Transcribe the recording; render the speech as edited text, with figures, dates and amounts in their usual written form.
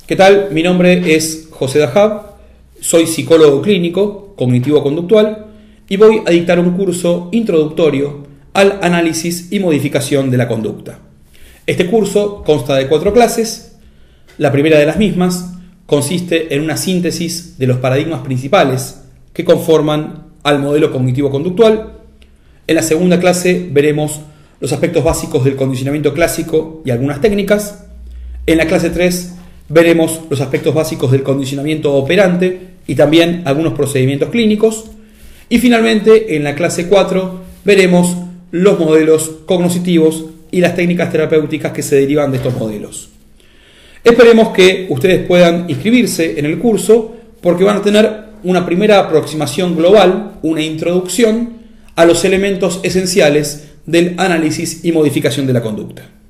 ¿Qué tal? Mi nombre es José Dahab, soy psicólogo clínico, cognitivo-conductual y voy a dictar un curso introductorio al análisis y modificación de la conducta. Este curso consta de 4 clases. La primera de las mismas consiste en una síntesis de los paradigmas principales que conforman al modelo cognitivo-conductual. En la segunda clase veremos los aspectos básicos del condicionamiento clásico y algunas técnicas. En la clase 3 veremos los aspectos básicos del condicionamiento operante y también algunos procedimientos clínicos. Y finalmente, en la clase 4 veremos los modelos cognitivos y las técnicas terapéuticas que se derivan de estos modelos. Esperemos que ustedes puedan inscribirse en el curso porque van a tener una primera aproximación global, una introducción a los elementos esenciales del análisis y modificación de la conducta.